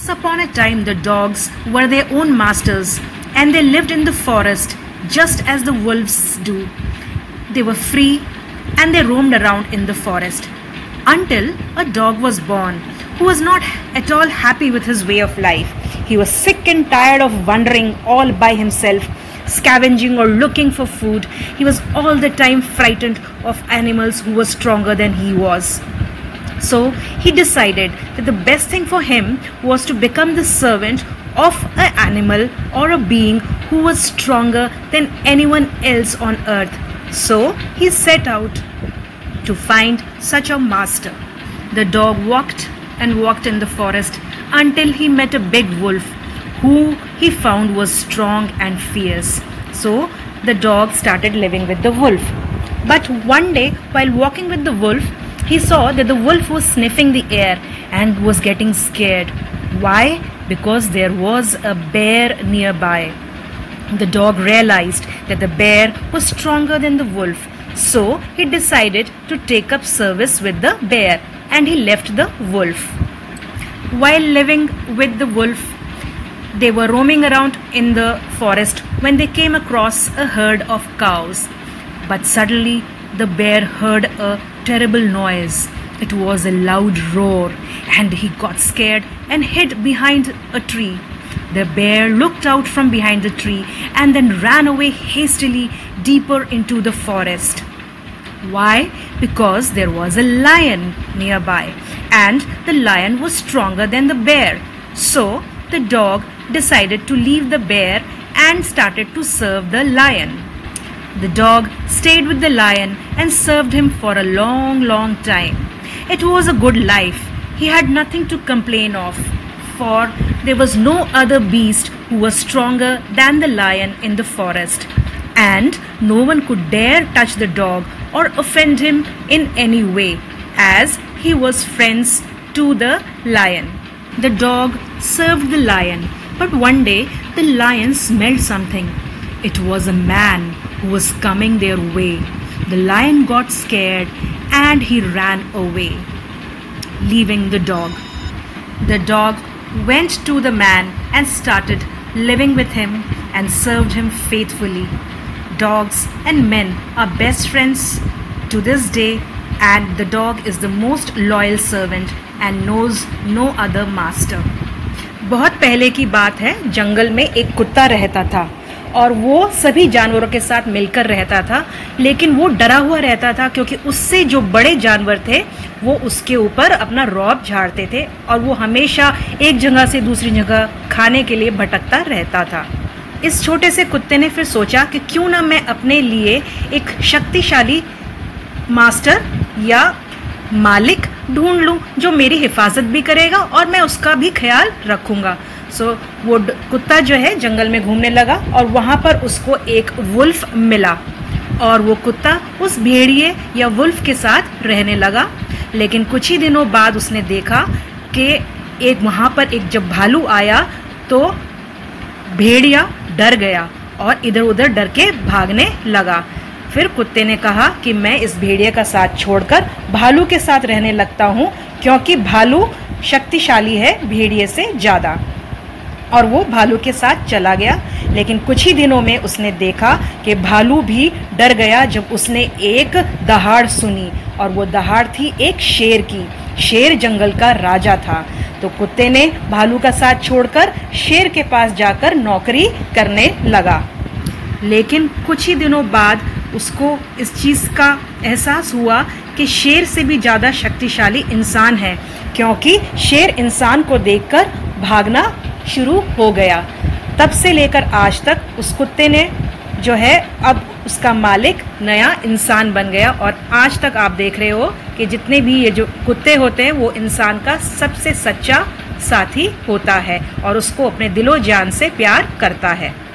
Once upon a time, the dogs were their own masters and they lived in the forest just as the wolves do. They were free and they roamed around in the forest until a dog was born who was not at all happy with his way of life. He was sick and tired of wandering all by himself, scavenging or looking for food. He was all the time frightened of animals who were stronger than he was. So he decided that the best thing for him was to become the servant of an animal or a being who was stronger than anyone else on earth. So he set out to find such a master. The dog walked and walked in the forest until he met a big wolf who he found was strong and fierce. So the dog started living with the wolf. But one day, while walking with the wolf, he saw that the wolf was sniffing the air and was getting scared. Why? Because there was a bear nearby. The dog realized that the bear was stronger than the wolf. So he decided to take up service with the bear and he left the wolf. While living with the wolf, they were roaming around in the forest when they came across a herd of cows. But suddenly the bear heard a terrible noise. It was a loud roar and he got scared and hid behind a tree. The bear looked out from behind the tree and then ran away hastily deeper into the forest. Why? Because there was a lion nearby and the lion was stronger than the bear. So the dog decided to leave the bear and started to serve the lion. The dog stayed with the lion and served him for a long time. It was a good life. He had nothing to complain of, for there was no other beast who was stronger than the lion in the forest, and no one could dare touch the dog or offend him in any way, as he was friends to the lion. The dog served the lion, but one day the lion smelled something. It was a man who was coming their way. The lion got scared and he ran away, leaving the dog. The dog went to the man and started living with him and served him faithfully. Dogs and men are best friends to this day, and the dog is the most loyal servant and knows no other master. बहुत पहले की बात है, जंगल में एक कुत्ता रहता था और वो सभी जानवरों के साथ मिलकर रहता था, लेकिन वो डरा हुआ रहता था क्योंकि उससे जो बड़े जानवर थे वो उसके ऊपर अपना रौब झाड़ते थे और वो हमेशा एक जगह से दूसरी जगह खाने के लिए भटकता रहता था। इस छोटे से कुत्ते ने फिर सोचा कि क्यों ना मैं अपने लिए एक शक्तिशाली मास्टर या मालिक ढूंढ लूं जो मेरी हिफाजत भी करेगा और मैं उसका भी ख्याल रखूंगा। सो वो कुत्ता जो है जंगल में घूमने लगा और वहाँ पर उसको एक वुल्फ मिला और वो कुत्ता उस भेड़िए या वुल्फ के साथ रहने लगा। लेकिन कुछ ही दिनों बाद उसने देखा कि वहाँ पर एक जब भालू आया तो भेड़िया डर गया और इधर उधर डर के भागने लगा। फिर कुत्ते ने कहा कि मैं इस भेड़िए का साथ छोड़कर भालू के साथ रहने लगता हूँ, क्योंकि भालू शक्तिशाली है भेड़िए से ज़्यादा। और वो भालू के साथ चला गया। लेकिन कुछ ही दिनों में उसने देखा कि भालू भी डर गया जब उसने एक दहाड़ सुनी, और वो दहाड़ थी एक शेर की। शेर जंगल का राजा था। तो कुत्ते ने भालू का साथ छोड़कर शेर के पास जाकर नौकरी करने लगा। लेकिन कुछ ही दिनों बाद उसको इस चीज़ का एहसास हुआ कि शेर से भी ज़्यादा शक्तिशाली इंसान है, क्योंकि शेर इंसान को देखकर भागना शुरू हो गया। तब से लेकर आज तक उस कुत्ते ने जो है अब उसका मालिक नया इंसान बन गया, और आज तक आप देख रहे हो कि जितने भी ये जो कुत्ते होते हैं वो इंसान का सबसे सच्चा साथी होता है और उसको अपने दिलो जान से प्यार करता है।